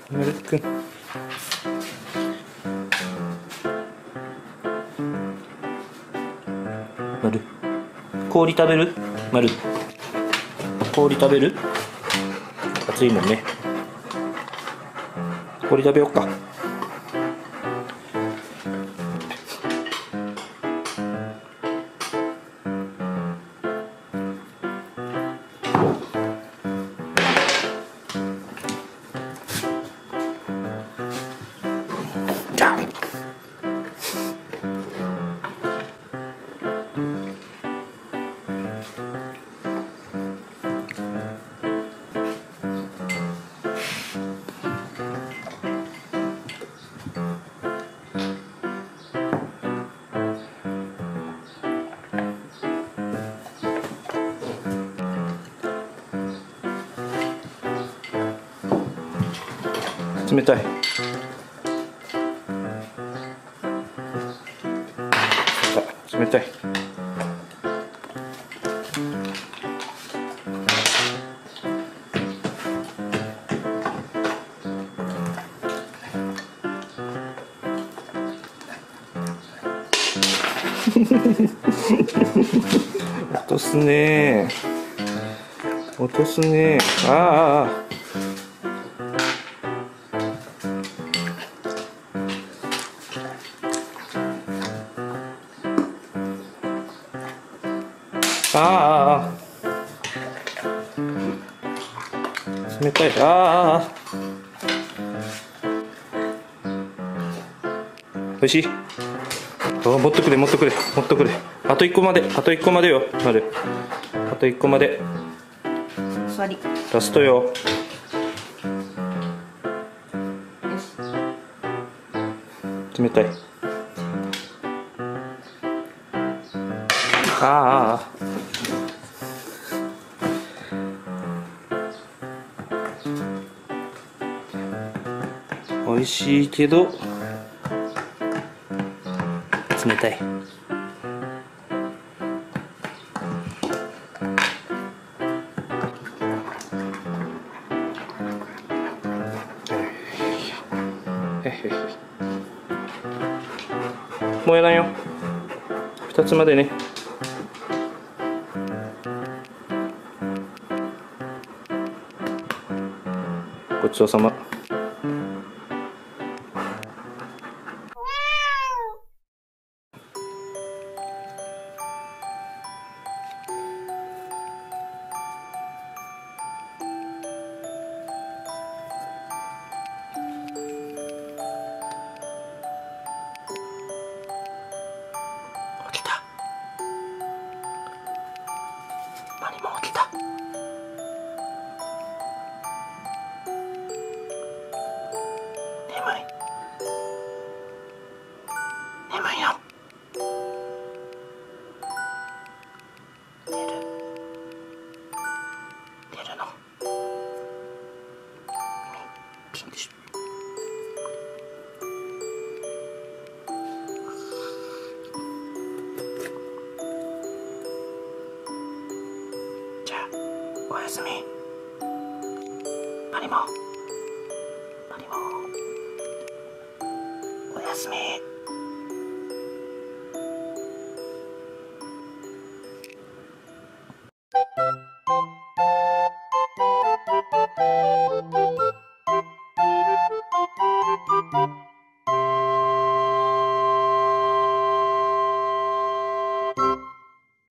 まるくん。まる。氷食べる？まる。氷食べる？暑いもんね。氷食べよっか。じゃん。冷たい。冷たい。落とすね。落とすね。ああ。ああ、冷たい。ああ、おいしい。持ってくれ、持ってくれ、持ってくれ。あと1個まで、あと1個までよ、まる。あと1個まで。 座り。 ラストよ。 よし。 冷たい。ああ。美味しいけど冷たい。もうやらんよ。2つまでね。ごちそうさま。起きた。マリも起きた。眠い。眠いよ。寝る。寝るの。ピンでしょ。じゃあおやすみ。マリモ。マリモ。おやすみ。